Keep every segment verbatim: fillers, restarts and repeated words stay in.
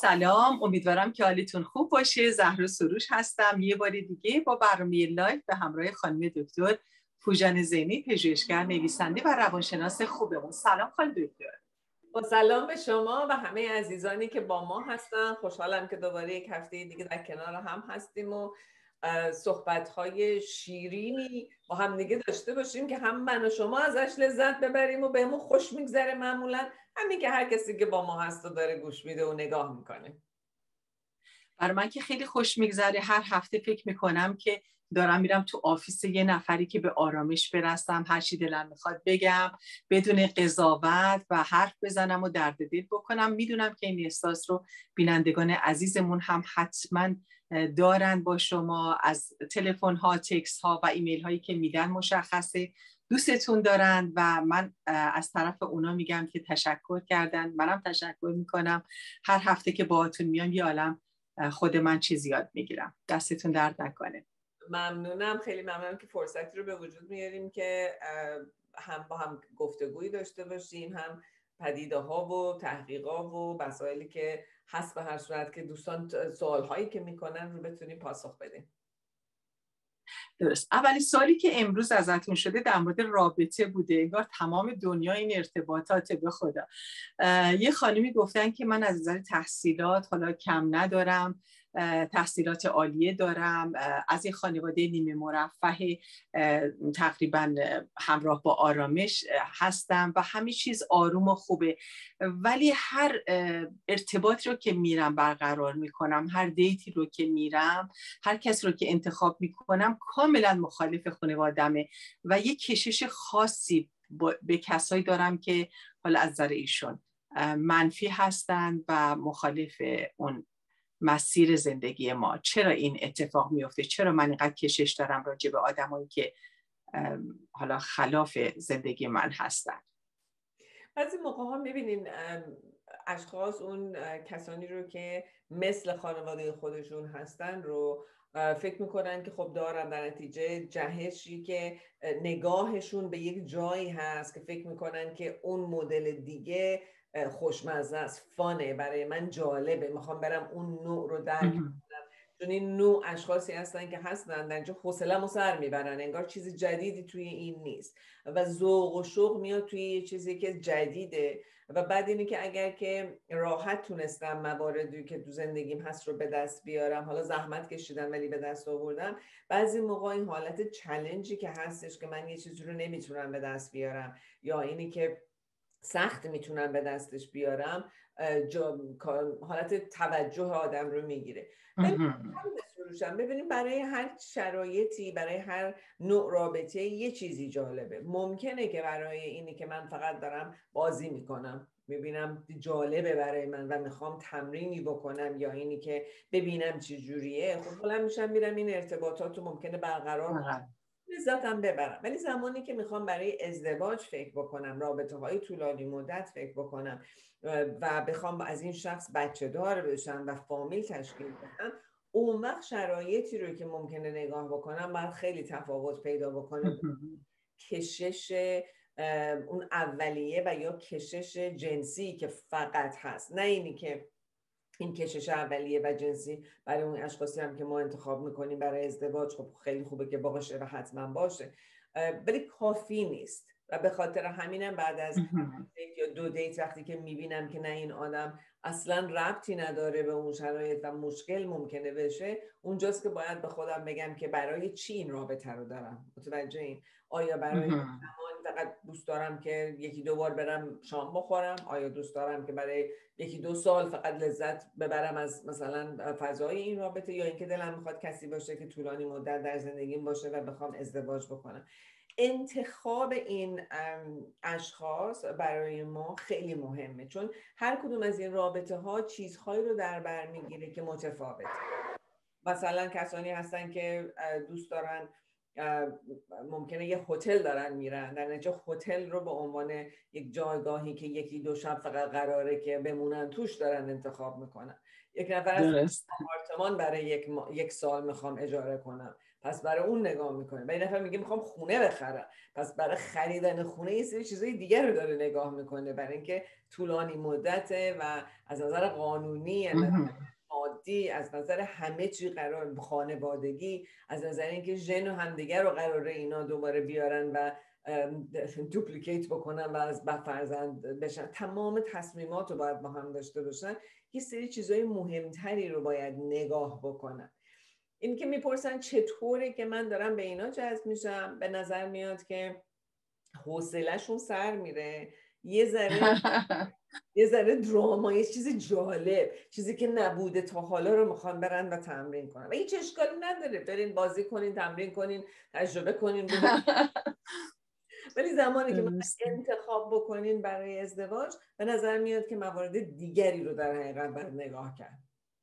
سلام، امیدوارم که حالتون خوب باشه. زهرا سروش هستم یه بار دیگه با برنامه لایف به همراه خانم دکتر پوژان زینی، پژوهشگر، نویسنده و روانشناس خوبمون. سلام خانم دکتر. با سلام به شما و همه عزیزانی که با ما هستن. خوشحالم که دوباره یک هفته دیگه در کنار هم هستیم و صحبت‌های شیرینی با هم دیگه داشته باشیم که هم من و شما ازش لذت ببریم و بهمون خوش میگذره. معمولا همین که هر کسی که با ما هست و داره گوش میده و نگاه میکنه. برای من که خیلی خوش میگذره. هر هفته فکر میکنم که دارم میرم تو آفیس یه نفری که به آرامش برسم، هر چی دلم میخواد بگم بدون قضاوت و حرف بزنم و درد دل بکنم. میدونم که این احساس رو بینندگان عزیزمون هم حتما دارن. با شما از تلفن ها، تکست ها و ایمیل هایی که میدن مشخصه دوستتون دارن و من از طرف اونا میگم که تشکر کردن. منم تشکر میکنم. هر هفته که باهاتون میام یه عالم خود من چیز یاد میگیرم. دستتون درد نکنه. ممنونم، خیلی ممنونم که فرصتی رو به وجود میاریم که هم با هم گفتگویی داشته باشیم، هم پدیده ها و تحقیقات و مسائلی که هست به هر صورت که دوستان سوال هایی که میکنن رو بتونیم پاسخ بدیم. درست. اولین سوالی که امروز ازتون شده در مورد رابطه بوده. انگار تمام دنیا این ارتباطات. به خدا یه خانمی گفتن که من از نظر تحصیلات حالا کم ندارم، تحصیلات عالیه دارم، از یه خانواده نیمه مرفه تقریبا همراه با آرامش هستم و همه چیز آروم و خوبه، ولی هر ارتباطی رو که میرم برقرار میکنم، هر دیتی رو که میرم، هر کسی رو که انتخاب میکنم کاملا مخالف خانواده‌مه و یه کشش خاصی به کسایی دارم که حالا از نظر ایشون منفی هستن و مخالف اون مسیر زندگی ما. چرا این اتفاق میفته؟ چرا من اینقدر کشش دارم راجع به آدمایی که حالا خلاف زندگی من هستن؟ بعضی موقع ها میبینین اشخاص اون کسانی رو که مثل خانواده خودشون هستن رو فکر میکنن که خب دارن، در نتیجه جهشی که نگاهشون به یک جایی هست که فکر میکنن که اون مدل دیگه خوشمزه است، فانه، برای من جالبه، میخوام برم اون نوع رو درک کنم. چون این نوع اشخاصی هستن که هستن در اینجا حوصله‌مو سر میبرن، انگار چیز جدیدی توی این نیست و ذوق و شوق میاد توی یه چیزی که جدیده. و بعد اینی که اگر که راحت تونستم مواردی که تو زندگیم هست رو به دست بیارم، حالا زحمت کشیدم ولی به دست آوردم، بعضی موقع این حالت چالنجی که هستش که من یه چیزی رو نمیتونم به دست بیارم یا اینی که سخت میتونم به دستش بیارم، حالت توجه آدم رو میگیره. ببینیم برای هر شرایطی، برای هر نوع رابطه یه چیزی جالبه. ممکنه که برای اینی که من فقط دارم بازی میکنم ببینم جالبه برای من و میخوام تمرینی بکنم یا اینی که ببینم چه جوریه، خب بلند میشم میرم این ارتباطات رو ممکنه برقرار کنم، لذتم ببرم. ولی زمانی که میخوام برای ازدواج فکر بکنم، رابطه های طولانی مدت فکر بکنم و بخوام از این شخص بچه دار بشم و فامیل تشکیل بدم، اون وقت شرایطی رو که ممکنه نگاه بکنم باید خیلی تفاوت پیدا بکنه. کشش اون اولیه و یا کشش جنسی که فقط هست، نه اینی که این کشش اولیه و جنسی برای اون اشخاصی هم که ما انتخاب میکنیم برای ازدواج خب خیلی خوبه که باشه و حتما باشه، ولی کافی نیست. و به خاطر همینم بعد از دیت یا دو دیت وقتی که میبینم که نه این آدم اصلا ربطی نداره به اون شرایط و مشکل ممکنه بشه، اونجاست که باید به خودم بگم که برای چی این رابطه رو دارم. متوجه این؟ آیا برای زمان فقط دوست دارم که یکی دو بار برم شام بخورم؟ آیا دوست دارم که برای یکی دو سال فقط لذت ببرم از مثلا فضای این رابطه، یا اینکه دلم میخواد کسی باشه که طولانی مدت در زندگیم باشه و بخوام ازدواج بکنم؟ انتخاب این اشخاص برای ما خیلی مهمه، چون هر کدوم از این رابطه ها چیزهایی رو در بر میگیره که متفاوته. مثلا کسانی هستن که دوست دارن، ممکنه یه هتل دارن میرن، در نتیجه هتل رو به عنوان یک جایگاهی که یکی دو شب فقط قراره که بمونن توش دارن انتخاب میکنن. یک نفر از آپارتمان برای یک, ما... یک سال میخوام اجاره کنم، پس برای اون نگاه میکنه. و این نفر میگه میخوام خونه بخرم، پس برای خریدن خونه یه سری چیزای دیگر رو داره نگاه میکنه، برای اینکه طولانی مدته و از نظر قانونی، از نظر مادی، از نظر همه چی قرار، خانوادگی، از نظر اینکه ژن و همدیگر رو قراره اینا دوباره بیارن و دوپلیکیت بکنن و از فرزند بشن، تمام تصمیمات رو باید با هم داشته باشن. یه سری چیزای مهمتری رو باید نگاه بکنن. این که میپرسن چطوره که من دارم به اینا جذب میشم، به نظر میاد که حوصله‌شون سر میره، یه ذره یه ذره دراما، یه چیز جالب، چیزی که نبوده تا حالا رو میخوان برن و تمرین کنن و هیچ اشکالی نداره، برین بازی کنین، تمرین کنین، تجربه کنین. ولی زمانی که انتخاب بکنین برای ازدواج، به نظر میاد که موارد دیگری رو در حقیقت باید نگاه کرد.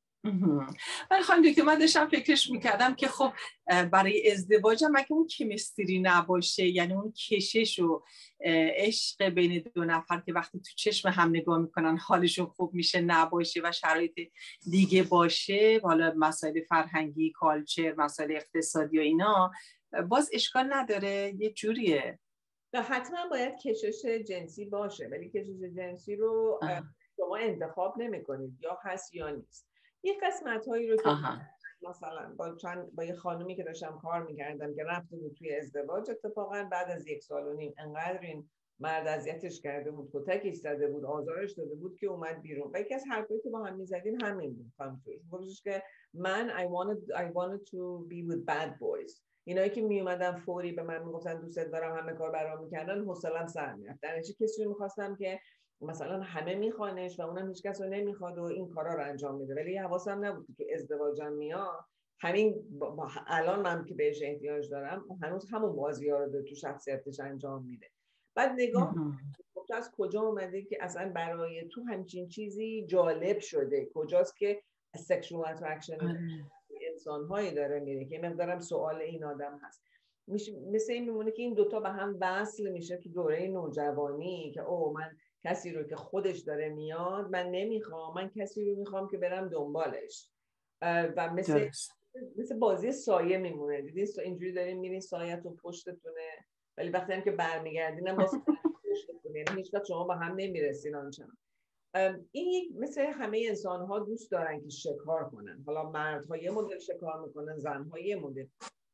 ولی خانم دکتر، من داشتم فکرش میکردم که خب برای ازدواجم اگه اون کمیستری نباشه، یعنی اون کشش و عشق بین دو نفر که وقتی تو چشم هم نگاه میکنن حالشون خوب میشه نباشه و شرایط دیگه باشه، حالا مسائل فرهنگی، کالچر، مسائل اقتصادی و اینا، باز اشکال نداره، یه جوریه. حتما باید کشش جنسی باشه، ولی کشش جنسی رو آه. شما انتخاب نمی کنید، یا هست یا نیست. یه قسمت هایی رو که آه. مثلا با چند با یه خانومی که داشتم کار میکردم که رفته بود توی ازدواج، اتفاقا بعد از یک سال و نیم انقدر این مرد اذیتش کرده بود، کتکش زده بود، آزارش داده بود که اومد بیرون. و یکی از حرفایی که با هم میزدیم همین بود. گفتش که من I wanted I wanted to be with bad boys. اینایی که می اومدن فوری به من میگفتن دوست دارم، همه کار برام میکردن، حوصله‌ام سر میرفت. در نتیجه کسی رو میخواستم که مثلا همه میخوانش و اونم هیچ کس رو نمیخواد و این کارا رو انجام میده، ولی حواسم نبود که ازدواجم میاد همین با الان من که بهش احتیاج دارم هنوز همون بازی‌ها رو تو شخصیتش انجام میده. بعد نگاه تو از کجا اومده که اصلا برای تو همچین چیزی جالب شده، کجاست که سکشوال اترکشن انسان‌هایی داره میره که مقدارم سوال این آدم هست. میشه مثل این میمونه که این دوتا به هم وصل میشه تو دوره نوجوانی که او من کسی رو که خودش داره میاد من نمیخوام، من کسی رو میخوام که برم دنبالش. و مثل درست. مثل بازی سایه میمونه. دیدین اینجوری دارین میرین سایه‌تون پشتتونه، ولی وقتی هم که برمیگردینم باز پشتتونه، یعنی هیچ وقت شما با هم نمیرسین آنچنان. این یک مثل همه انسان ها دوست دارن که شکار کنن. حالا مردها یه مدل شکار میکنن، زنها یه مدل.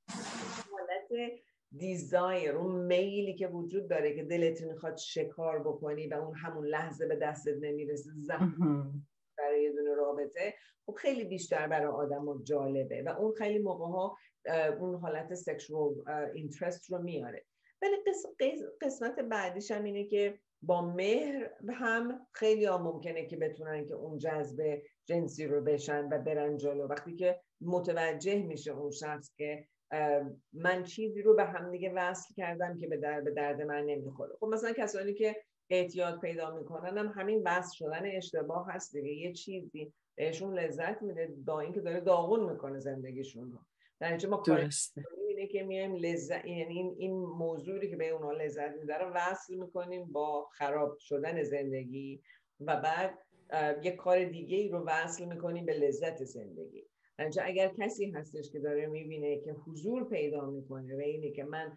حالت دیزایر، اون میلی که وجود داره که دلت میخواد شکار بکنی و اون همون لحظه به دستت نمیرسه، زحمت برای یه دونه رابطه، خب خیلی بیشتر برای آدم جالبه و اون خیلی موقع ها اون حالت سکشوال اینترست رو میاره. ولی قسمت بعدیش هم اینه که با مهر هم خیلی ها ممکنه که بتونن که اون جذب جنسی رو بشن و برن جلو، وقتی که متوجه میشه اون شخص که من چیزی رو به هم دیگه وصل کردم که به درد, به درد من نمیخوره. خب مثلا کسانی که اعتیاد پیدا میکنن هم همین وصل شدن اشتباه هست دیگه، یه چیزی بهشون لذت میده با اینکه داره داغون میکنه زندگیشون رو. در اینجا ما کار اینه که میایم لذت، یعنی این این موضوعی که به اونها لذت میده رو وصل میکنیم با خراب شدن زندگی و بعد یک کار دیگه ای رو وصل میکنیم به لذت زندگی. در اینجا اگر کسی هستش که داره میبینه که حضور پیدا میکنه و اینه که من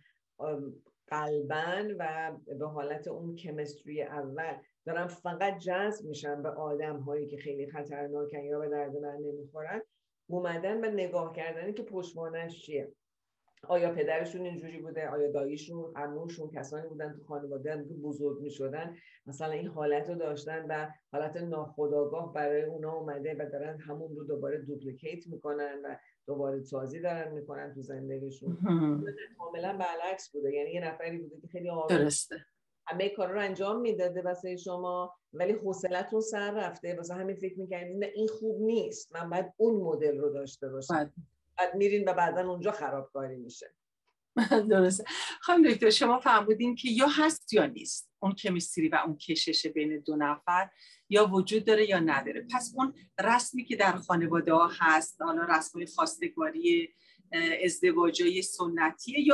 قلباً و به حالت اون کمیستری اول دارم فقط جذب میشم به آدم هایی که خیلی خطرناکن یا به درد من نمیخورن، اومدن و نگاه کردن که پشتوانش چیه. آیا پدرشون اینجوری بوده؟ آیا داییشون، عموشون کسانی بودن تو خانواده که بزرگ میشدن مثلا این حالت رو داشتن و حالت ناخودآگاه برای اونا اومده و دارن همون رو دوباره دوپلیکیت میکنن و دوباره سازی دارن میکنن تو زندگیشون. کاملا برعکس بوده، یعنی یه نفری بوده که خیلی آروم درسته همه کارا رو انجام میداده واسه شما، ولی حوصله‌تون سر رفته، واسه همین فکر می‌کردین نه این خوب نیست، من باید اون مدل رو داشته باشم. بعد میرین و بعدن اونجا خرابکاری میشه. درسته. خانم دکتر شما فرمودین که یا هست یا نیست، اون کمیستری و اون کشش بین دو نفر یا وجود داره یا نداره. پس اون رسمی که در خانواده ها هست، حالا رسمای خواستگاری، ازدواجای سنتیه، یا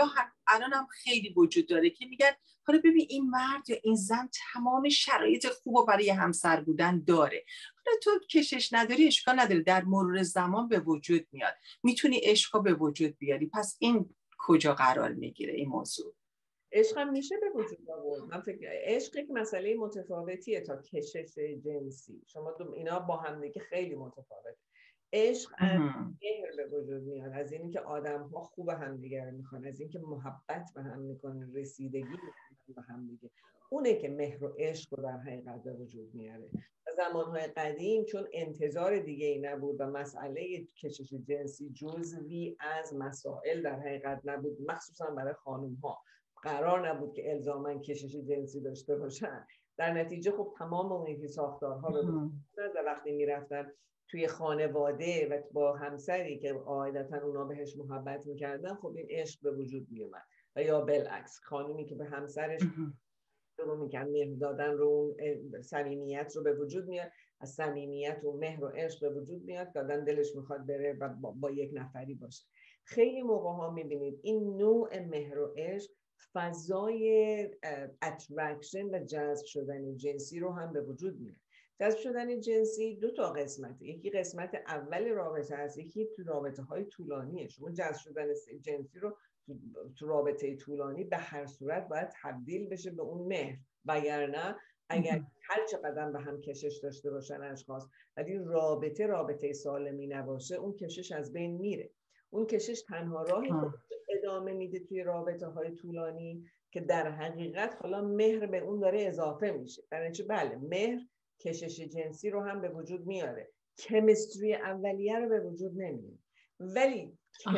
الان هم خیلی وجود داره که میگن حالا ببین این مرد یا این زن تمام شرایط خوب برای همسر بودن داره، حالا تو کشش نداری اشکال نداره، در مرور زمان به وجود میاد، میتونی عشق به وجود بیاری. پس این کجا قرار میگیره این موضوع؟ عشق هم میشه به وجود آورد. من فکر عشق یک مسئله متفاوتیه تا کشش جنسی. شما دو اینا با هم دیگه خیلی متفاوته. عشق از مهر به وجود میاد، از اینکه آدم ها خوب هم دیگه رو میخوان، از اینکه محبت به هم میکنن، رسیدگی میکنن به هم دیگه. اونه که مهر و عشق رو در حقیقت به وجود میاره. زمانهای قدیم چون انتظار دیگه ای نبود و مسئله کشش جنسی جزوی از مسائل در حقیقت نبود، مخصوصا برای خانم ها قرار نبود که الزاماً کشش جنسی داشته باشن. در نتیجه خب تمام اون ساختارها به وجود و وقتی میرفتن توی خانواده و با همسری که قاعدتاً اونا بهش محبت میکردن، خب این عشق به وجود میومد. و یا بالعکس خانمی که به همسرش رو میکرد مهر دادن رو، اون صمیمیت رو به وجود میاد، از صمیمیت و مهر و عشق به وجود میاد که آدم دلش میخواد بره و با, با یک نفری باشه. خیلی موقع ها میبینید این نوع مهر و عشق فضای اترکشن و جذب شدن جنسی رو هم به وجود میاره. جذب شدن جنسی دو تا قسمت، یکی قسمت اول رابطه هست، یکی تو رابطه های طولانیه. شما جذب شدن جنسی رو تو رابطه طولانی به هر صورت باید تبدیل بشه به اون مهر، وگرنه اگر هر چقدر به هم کشش داشته باشن اشخاص ولی رابطه رابطه سالمی نباشه، اون کشش از بین میره. اون کشش تنها راهی ادامه میده توی رابطه های طولانی که در حقیقت حالا مهر به اون داره اضافه میشه. برنچه بله مهر کشش جنسی رو هم به وجود میاره، کمیستری اولیه رو به وجود نمیاره، ولی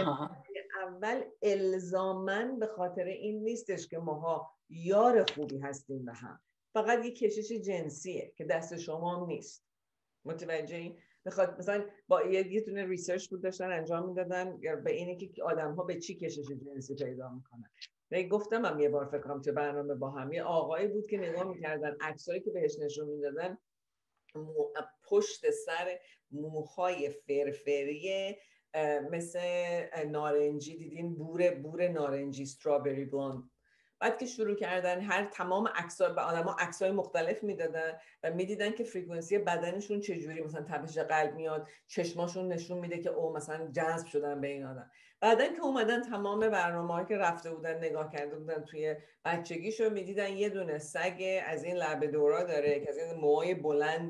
اول الزاماً به خاطر این نیستش که ماها یار خوبی هستیم به هم، فقط یک کشش جنسیه که دست شما هم نیست. متوجه این؟ بخاطر مثلا با یه دونه ریسرچ بود داشتن انجام میدادن به اینه که آدم ها به چی کشش جنسی پیدا میکنن. من گفتم هم یه بار فکر کنم تو برنامه با هم، یه آقایی بود که نگاه میکردن عکسایی که بهش نشون میدادن، پشت سر موهای فرفری مثل نارنجی، دیدین بور بور نارنجی، استرابری بلوند. بعد که شروع کردن هر تمام عکس‌ها به آدم‌ها عکس‌های مختلف میدادن و میدیدن که فرکانسی بدنشون چجوری، مثلا تپش قلب میاد، چشماشون نشون میده که او مثلا جذب شدن به این آدم. بعدن که اومدن تمام برنامه‌ها که رفته بودن نگاه کرده بودن توی بچگیشو، میدیدن یه دونه سگ از این لبه‌دورا داره که از این موهای بلند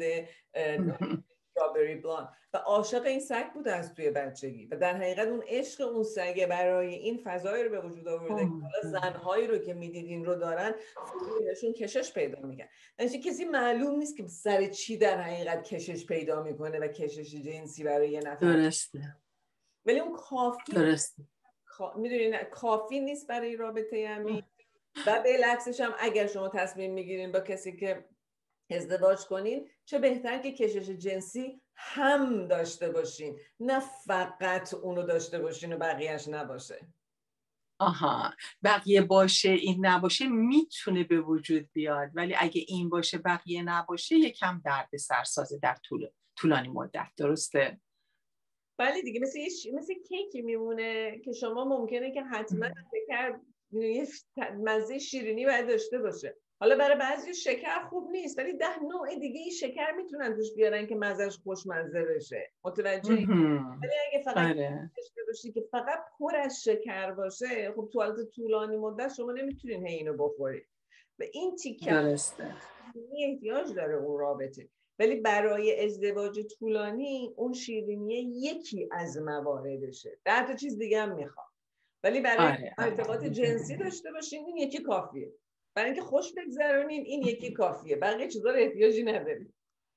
استرابری بلوند و عاشق این سگ بود از توی بچگی و در حقیقت اون عشق اون سگ برای این فضایی رو به وجود آورده که حالا زنهایی رو که میدیدین رو دارن فوریشون کشش پیدا میکنن. یعنی کسی معلوم نیست که سر چی در حقیقت کشش پیدا میکنه و کشش جنسی برای یه نفر. درسته. ولی اون کافی درسته. کا... میدونین کافی نیست برای رابطه همین. و بالعکسش هم اگر شما تصمیم میگیرین با کسی که ازدواج کنین، چه بهتر که کشش جنسی هم داشته باشین، نه فقط اونو داشته باشین و بقیهش نباشه. آها، بقیه باشه این نباشه میتونه به وجود بیاد، ولی اگه این باشه بقیه نباشه یکم درد سرسازه در طول طولانی مدت. درسته؟ بله دیگه، مثل مثل کیکی میمونه که شما ممکنه که حتما شکر یه مزه شیرینی باید داشته باشه. حالا برای بعضی شکر خوب نیست، ولی ده نوع دیگه این شکر میتونن توش بیارن که مزهش خوشمزه بشه. متوجه؟ ولی اگه فقط داشته باشی که فقط پر از شکر باشه، خب توالت طولانی مدت شما نمیتونین هی اینو بخورید. و این تیکه درسته احتیاج داره اون رابطه. ولی برای ازدواج طولانی اون شیرینیه یکی از مواردشه. ده تا چیز دیگه هم میخوام. ولی برای آره، ارتباط آره. جنسی داشته باشین این یکی کافیه. برای اینکه خوش بگذرونین این یکی کافیه. بقیه چیزا رو احتیاجی ندارید.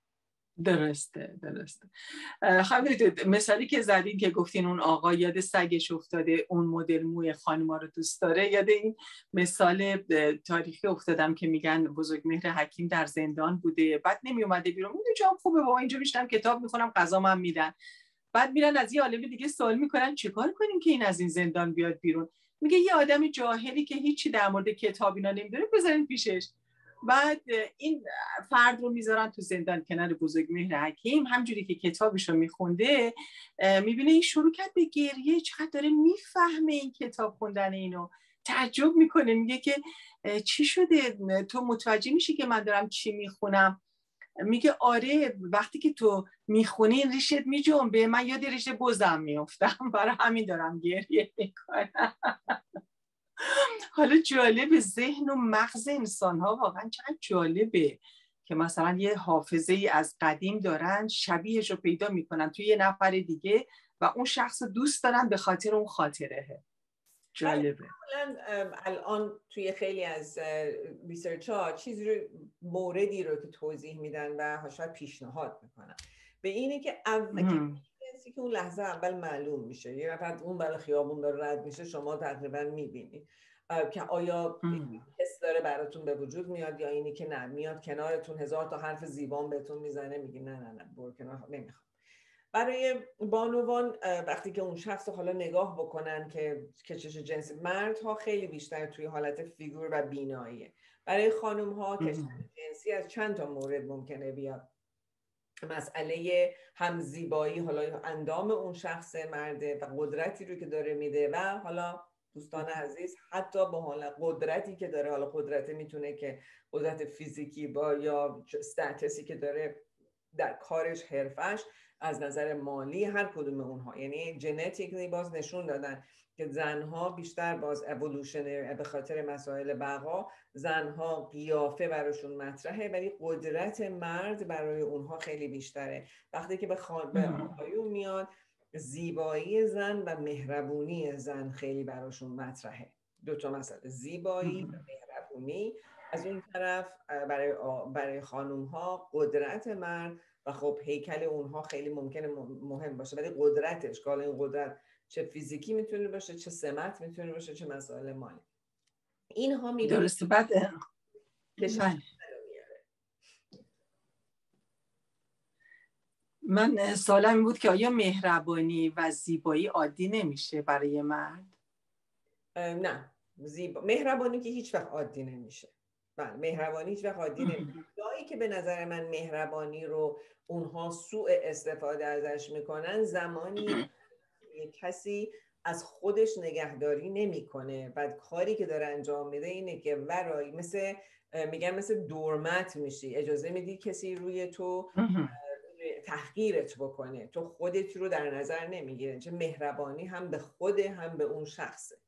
درسته درسته. خب مثالی که زدین که گفتین اون آقا یاد سگش افتاده، اون مدل موی خانما رو دوست داره، یاد این مثال تاریخی افتادم که میگن بزرگمهر حکیم در زندان بوده، بعد نمی اومده بیرون. میگه جام خوبه بابا، اینجا میشینم کتاب میخونم غذام هم میدن. بعد میرن از یه عالم دیگه سوال میکنن چیکار کنیم که این از این زندان بیاد بیرون؟ میگه یه آدم جاهلی که هیچی در مورد کتاب اینا نمیدونه بذارین پیشش. بعد این فرد رو میذارن تو زندان کنار بزرگمهر حکیم. همجوری که کتابش رو میخونده میبینه این شروع کرد به گریه، چقدر داره میفهمه این کتاب خوندن اینو. تعجب میکنه، میگه که چی شده، تو متوجه میشی که من دارم چی میخونم؟ میگه آره، وقتی که تو میخونی ریشت میجنبه، من یاد ریش بزم میافتم، برای همین دارم گریه میکنم. حالا جالب ذهن و مغز انسان ها واقعا چقدر جالبه که مثلا یه حافظه ای از قدیم دارن، شبیهش رو پیدا میکنن توی یه نفر دیگه و اون شخص رو دوست دارن به خاطر اون خاطره. جالبه. الان توی خیلی از ریسرچ ها چیزی رو، موردی رو که توضیح میدن و شاید پیشنهاد میکنن به اینه که اول که اون لحظه اول معلوم میشه، یه نفر اون برای خیابون داره رد میشه، شما تقریبا میبینید که آیا حس داره براتون به وجود میاد یا اینی که نه، میاد کنارتون هزار تا حرف زیبان بهتون میزنه، میگی نه نه نه برو کنار، نمیخوام. برای بانوان وقتی که اون شخص رو حالا نگاه بکنن که کشش جنسی، مردها خیلی بیشتر توی حالت فیگور و بیناییه. برای خانم ها کشش جنسی از چند تا مورد ممکنه بیاد. مسئله هم زیبایی، حالا اندام اون شخص مرده و قدرتی رو که داره میده و حالا دوستان عزیز حتی با حالا قدرتی که داره، حالا قدرت میتونه که قدرت فیزیکی با یا استاتسی که داره در کارش، حرفش، از نظر مالی، هر کدوم اونها. یعنی ژنتیکلی باز نشون دادن که زنها بیشتر باز اِوولوشنری به خاطر مسائل بقا، زنها قیافه براشون مطرحه ولی قدرت مرد برای اونها خیلی بیشتره. وقتی که به, خان... به آقایون میاد، زیبایی زن و مهربونی زن خیلی براشون مطرحه. دو تا مسئله، زیبایی و مهربونی. از اون طرف برای برای خانم ها قدرت مرد و خب هیکل اونها خیلی ممکنه مهم باشه، ولی قدرتش، حالا این قدرت چه فیزیکی میتونه باشه، چه سمت میتونه باشه، چه مسائل مالی، اینها میبینید. درسته. بعد من سوالم این بود که آیا مهربانی و زیبایی عادی نمیشه برای مرد؟ نه، زیبا... مهربانی که هیچ وقت عادی نمیشه. بله، مهربانی هیچ وقت عادی نمیشه. جایی که به نظر من مهربانی رو اونها سوء استفاده ازش میکنن، زمانی کسی از خودش نگهداری نمیکنه، بعد کاری که داره انجام میده اینه که ورایی مثل میگن مثل دورمت میشی، اجازه میدی کسی روی تو تحقیرت بکنه، تو خودت رو در نظر نمیگیره. چه مهربانی هم به خوده هم به اون شخصه.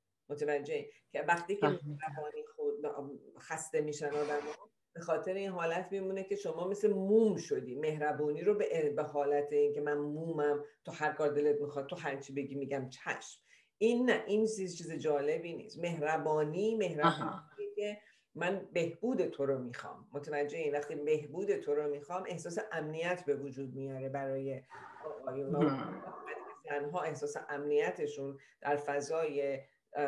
متوجه که وقتی که مهربانی خود خسته میشن آدم‌ها، به خاطر این حالت میمونه که شما مثل موم شدی. مهربانی رو به به حالت این که من مومم، تو هر کار دلت میخواد، تو هر چی بگی میگم چشم. این نه، این چیز چیز جالبی نیست. مهربانی مهربانی که من بهبود تو رو میخوام. متوجه این وقتی بهبود تو رو میخوام، احساس امنیت به وجود میاره برای آقایون. زنها احساس امنیتشون در فضای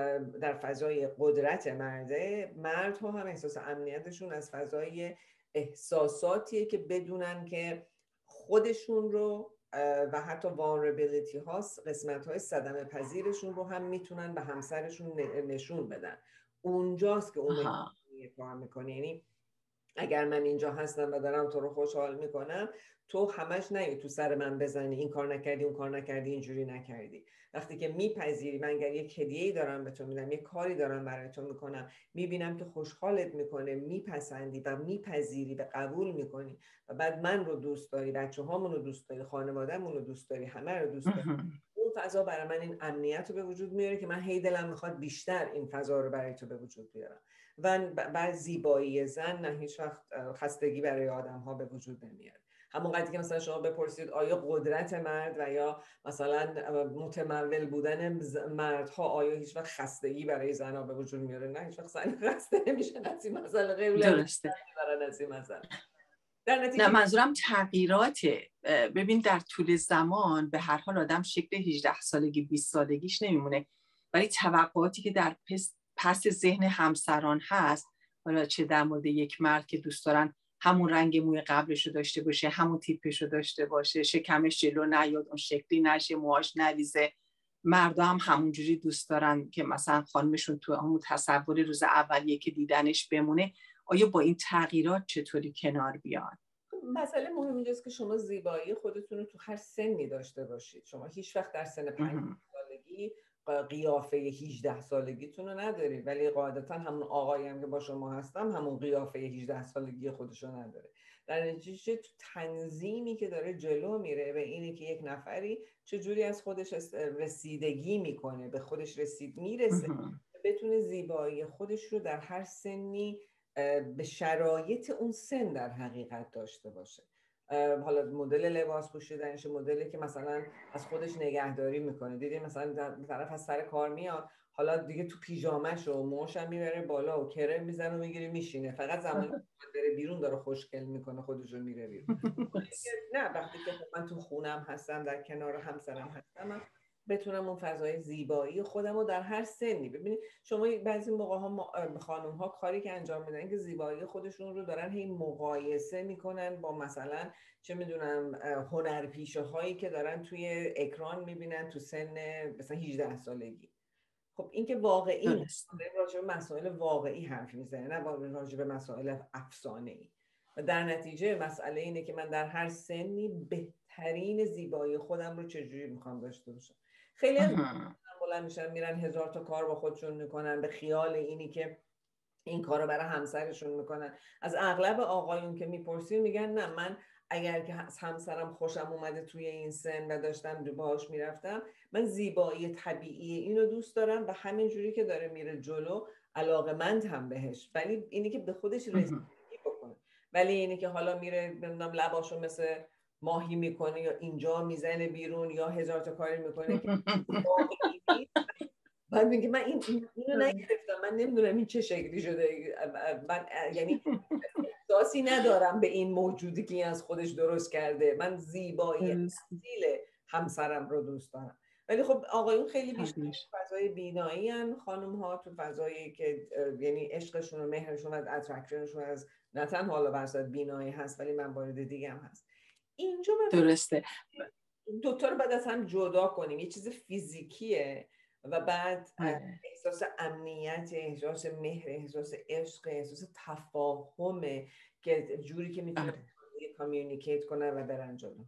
در فضای قدرت مرده، مردها هم احساس امنیتشون از فضای احساساتیه که بدونن که خودشون رو و حتی vulnerability ها، قسمت های صدمه پذیرشون رو هم میتونن به همسرشون نشون بدن. اونجاست که اون مهمونی کار میکنه. یعنی اگر من اینجا هستم و دارم تو رو خوشحال میکنم، تو همش نهی تو سر من بزنی این کار نکردی اون کار نکردی اینجوری نکردی. وقتی که میپذیری، من اگر یک هدیه‌ای دارم به تو میدم، یک کاری دارم برای تو میکنم، میبینم که خوشحالت میکنه، میپسندی و میپذیری و قبول میکنی و بعد من رو دوست داری، بچه هامون رو دوست داری، خانواده‌مون رو دوست داری، همه رو دوست داری، اون فضا برای من این امنیت رو به وجود میاره که من هی دلم میخواد بیشتر این فضا رو برای تو به وجود بیارم. و بعد زیبایی زن نه، هیچ وقت خستگی برای آدم ها به وجود نمیاره. همون قضیه که مثلا شما بپرسید آیا قدرت مرد و یا مثلا متمول بودن مردها آیا هیچ وقت خستگی برای زنها به وجود میاره؟ نه، هیچ وقت زن خسته نمیشه. نسی مسئله غیر درسته. نسی مسئله. در نتیجه نه، منظورم تغییراته. ببین در طول زمان به هر حال آدم شکل هجده سالگی بیست سالگیش نمیمونه، ولی توقعاتی که در پس پس ذهن همسران هست، حالا چه در مورد یک مرد که دوست دارن همون رنگ موی قبلش رو داشته باشه، همون تیپش رو داشته باشه، شکمش جلو نیاد، اون شکلی نشه، موهاش نریزه. مردا هم همونجوری دوست دارن که مثلا خانمشون تو همون تصور روز اولیه که دیدنش بمونه. آیا با این تغییرات چطوری کنار بیان؟ مسئله مهم اینجاست که شما زیبایی خودتون رو تو هر سنی داشته باشید. شما هیچ وقت در سن پنج سالگی قیافه هجده سالگیتون رو نداری، ولی قاعدتا همون آقایی هم که با شما هستم همون قیافه هجده سالگی خودش رو نداره. در نتیجه تو تنظیمی که داره جلو میره به اینه که یک نفری چجوری از خودش رسیدگی میکنه، به خودش رسید میرسه، بتونه زیبایی خودش رو در هر سنی به شرایط اون سن در حقیقت داشته باشه. حالا مدل لباس پوشیدنش، مدلی که مثلا از خودش نگهداری میکنه. دیدین مثلا طرف از سر کار میاد، حالا دیگه تو پیژامش و موش هم میبره بالا و کرم میزنه و میگیره میشینه، فقط زمانی که بره بیرون داره خوشگل میکنه خودش رو میره بیرون. نه وقتی که من تو خونم هستم، در کنار همسرم هستم، من بتونم اون فضای زیبایی خودم رو در هر سنی. ببینید شما بعضی موقع ها خانم ها کاری که انجام میدن که زیبایی خودشون رو دارن هی مقایسه میکنن با مثلا چه میدونم هنرپیشه هایی که دارن توی اکران میبینن تو سن مثلا هجده سالگی. خب این که واقعی نیست، راجع به مسائل واقعی حرف میزنه، نه راجع به مسائل افسانه ای. و در نتیجه مسئله اینه که من در هر سنی بهترین زیبایی خودم رو چجوری میخوام داشته باشم. خیلی از بلند میشن میرن هزار تا کار با خودشون میکنن به خیال اینی که این کارو برای همسرشون میکنن. از اغلب آقایون که میپرسیم میگن نه، من اگر که از همسرم خوشم اومده توی این سن و داشتم باهاش میرفتم، من زیبایی طبیعی اینو دوست دارم و همین جوری که داره میره جلو علاقه‌مند هم بهش، ولی اینی که به خودش رسیدگی بکنه. ولی اینی که حالا میره نمیدونم لباشو مثل ماهی میکنه یا اینجا میزنه بیرون یا هزار تا کاری میکنه که بعد میگه من این اینو نگرفتم، من نمیدونم این چه شکلی شده، من یعنی احساسی ندارم به این موجودی که از خودش درست کرده، من زیبایی اصیل همسرم رو دوست دارم. ولی خب آقایون خیلی بیشتر تو فضای بینایی ان، خانم ها تو فضایی که یعنی عشقشون و مهرشون و اترکشنشون از نه تنها حالا برصد بینایی هست ولی موارد دیگه هم هست. اینجا درسته دوتا رو بعد از هم جدا کنیم، یه چیز فیزیکیه و بعد احساس امنیت، احساس مهر، احساس عشق، احساس تفاهمه که جوری که میتونه کامیونیکیت کنن و برن جلو.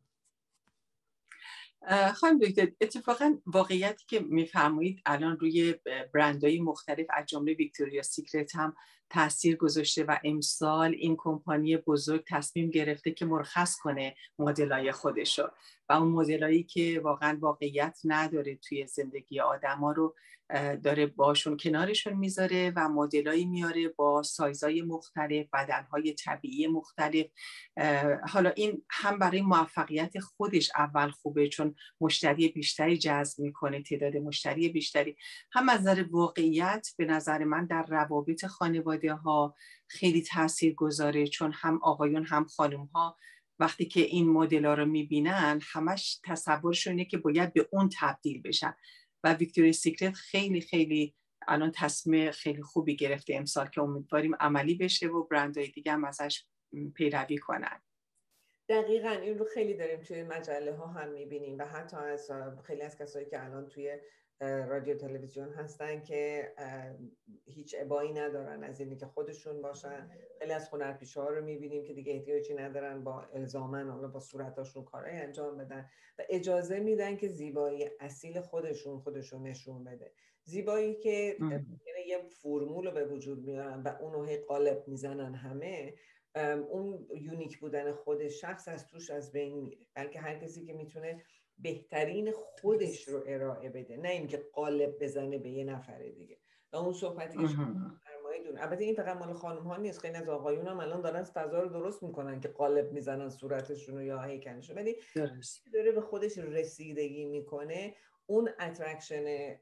خانم دکتر، اتفاقا واقعیتی که میفرمایید الان روی برندهای مختلف از جمله ویکتوریا سیکرت هم تاثیر گذاشته و امسال این کمپانی بزرگ تصمیم گرفته که مرخص کنه مدلای خودشو و اون مدلایی که واقعا واقعیت نداره توی زندگی آدما رو داره باشون کنارشون میذاره و مدلایی میاره با سایزهای مختلف، بدنهای طبیعی مختلف. حالا این هم برای موفقیت خودش اول خوبه چون مشتری بیشتری جذب میکنه، تعداد مشتری بیشتری، هم از نظر واقعیت به نظر من در روابط خانواده ها خیلی تأثیر گذاره، چون هم آقایون هم خانم ها وقتی که این مدل ها رو میبینن همش تصورشون اینه که باید به اون تبدیل بشن و ویکتوریا سیکرت خیلی خیلی الان تصمیم خیلی خوبی گرفته امسال که امیدواریم عملی بشه و برندهای دیگه هم ازش پیروی کنن. دقیقاً این رو خیلی داریم توی مجله ها هم میبینیم و حتی از خیلی از کسایی که الان توی رادیو تلویزیون هستن که هیچ ابایی ندارن از اینی که خودشون باشن. خیلی از هنرپیشه ها رو میبینیم که دیگه احتیاجی ندارن با الزامن حالا با صورتاشون کارهای انجام بدن و اجازه میدن که زیبایی اصیل خودشون خودشون نشون بده. زیبایی که یه فرمول رو به وجود میارن و اونو هی قالب میزنن همه، اون یونیک بودن خود شخص از توش از بین میره. بلکه هر کسی که میتونه بهترین خودش رو ارائه بده، نه اینکه قالب بزنه به یه نفر دیگه. و اون صحبتی که شما فرمایید، البته این فقط مال خانم ها نیست، خیلی از آقایون هم الان دارن فضا رو درست میکنن که قالب میزنن صورتشون رو یا هیکلشون، ولی داره به خودش رسیدگی میکنه، اون اترکشن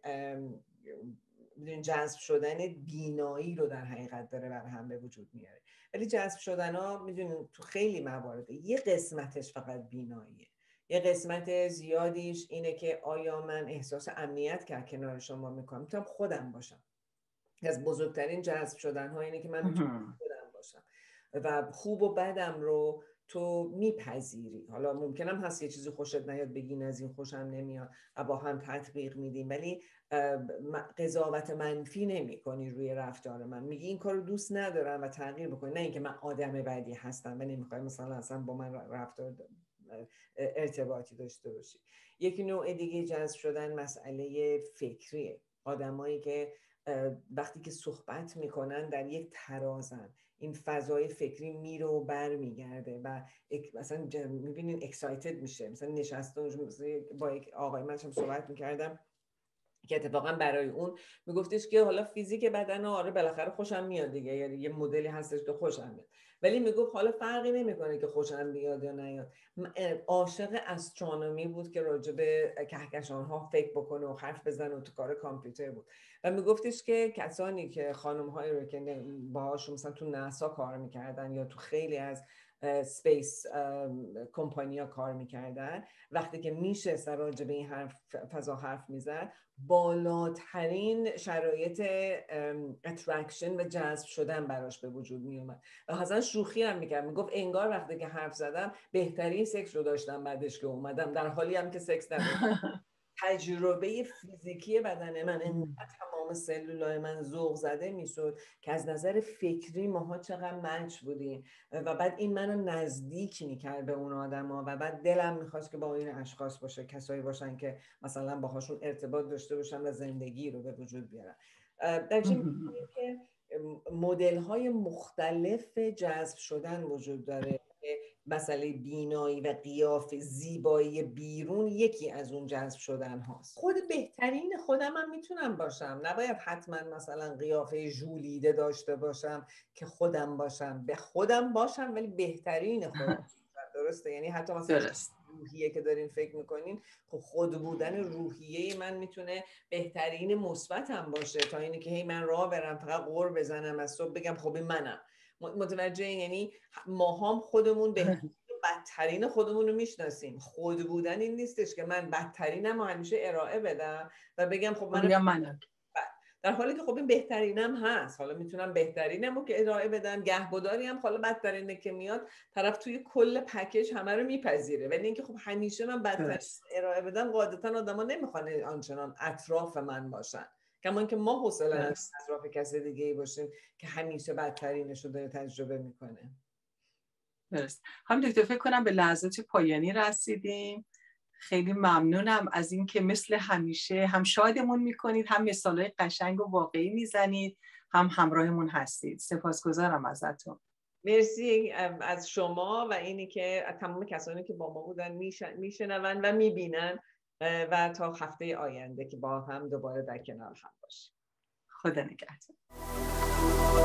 بدون جذب شدن بینایی رو در حقیقت داره بر هم به وجود میاره. ولی جذب شدن ها میدونین تو خیلی موارد یه قسمتش فقط بیناییه، یه قسمت زیادیش اینه که آیا من احساس امنیت که کنار شما میکنم میتونم خودم باشم. از بزرگترین جذب شدن ها اینه که من میتونم خودم باشم و خوب و بدم رو تو میپذیری. حالا ممکنم هست یه چیزی خوشت نیاد بگین از این خوشم نمیاد و با هم تطبیق میدیم، ولی قضاوت منفی نمی کنی روی رفتار من، میگی این کار رو دوست ندارم و تغییر بکنی، نه اینکه من آدم بدی هستم و نمیخوای مثلا اصلا با من رفتار ارتباطی داشته باشی. یک نوع دیگه جذب شدن مسئله فکریه. آدمایی که وقتی که صحبت میکنن در یک ترازن، این فضای فکری میره و بر میگرده و مثلا میبینین اکسایتد میشه. مثلا نشسته با یک آقای من هم صحبت میکردم که اتفاقا برای اون میگفتش که حالا فیزیک بدن آره بالاخره خوشم میاد دیگه، یعنی یه مدلی هستش که خوشم میاد، ولی میگفت حالا فرقی نمیکنه که خوشم بیاد یا نیاد. عاشق استرونومی بود که راجع به کهکشان‌ها فکر بکنه و حرف بزنه و تو کار کامپیوتر بود و میگفتش که کسانی که خانم‌هایی رو که باهاشون مثلا تو ناسا کار میکردن یا تو خیلی از سپیس کمپانی‌ها کار میکردن، وقتی که میشه سر راجع به این حرف فضا حرف میزد، بالاترین شرایط اترکشن و جذب شدن براش به وجود می اومد و حسن شوخی هم میکرد، میگفت انگار وقتی که حرف زدم بهترین سکس رو داشتم بعدش که اومدم، در حالی هم که سکس نداشتم. تجربه فیزیکی بدن من انقدر تمام سلولای من ذوق زده میشد که از نظر فکری ماها چقدر مچ بودیم و بعد این منو نزدیک میکرد به اون آدما و بعد دلم میخواست که با این اشخاص باشه، کسایی باشن که مثلا باهاشون ارتباط داشته باشن و زندگی رو به وجود بیارن. در چه می‌بینیم که مدل های مختلف جذب شدن وجود داره. مسئله بینایی و قیافه زیبایی بیرون یکی از اون جذب شدن هاست. خود بهترین خودم هم میتونم باشم، نباید حتما مثلا قیافه ژولیده داشته باشم که خودم باشم، به خودم باشم ولی بهترین خودم. درسته؟ یعنی حتی مثلا درست. روحیه که دارین فکر میکنین، خب خود بودن روحیه من میتونه بهترین مثبتم باشه تا اینی که هی من راه برم فقط قور بزنم از صبح بگم خب این منم. متوجه؟ یعنی ما هم خودمون بهترین بدترین خودمون رو میشناسیم. خود بودن این نیستش که من بدترینم و همیشه ارائه بدم و بگم خب منم منم، در حالی که خب این بهترینم هست. حالا میتونم بهترینم رو که ارائه بدم، گهگداری هم حالا بدترینه که میاد طرف توی کل پکیج همه رو میپذیره، ولی اینکه خب همیشه من بدترین ارائه بدم قاعدتا آدما نمیخوان آنچنان اطراف من باشن، کما که ما حوصله نداریم اطراف کسی دیگه ای باشیم که همیشه بدترینش رو داره تجربه میکنه. درست. هم دکتر فکر کنم به لحظات پایانی رسیدیم. خیلی ممنونم از این که مثل همیشه هم شادمون میکنید، هم مثالای قشنگ و واقعی میزنید، هم همراهمون هستید. سپاسگزارم ازتون. مرسی از شما و اینی که تمام کسانی که با ما بودن میشنون و میبینن و تا هفته آینده که با هم دوباره در کنار هم باشیم. خدا نگهدار.